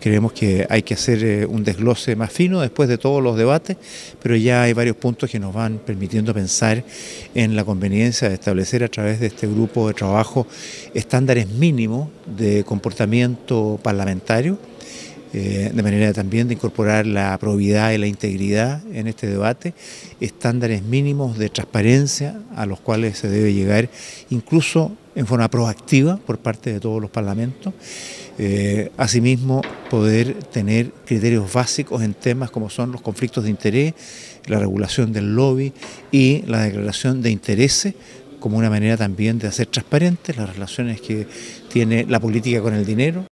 Creemos que hay que hacer un desglose más fino después de todos los debates, pero ya hay varios puntos que nos van permitiendo pensar en la conveniencia de establecer a través de este grupo de trabajo estándares mínimos de comportamiento parlamentario, de manera también de incorporar la probidad y la integridad en este debate, estándares mínimos de transparencia a los cuales se debe llegar incluso en forma proactiva por parte de todos los parlamentos. Asimismo, poder tener criterios básicos en temas como son los conflictos de interés, la regulación del lobby y la declaración de intereses, como una manera también de hacer transparentes las relaciones que tiene la política con el dinero.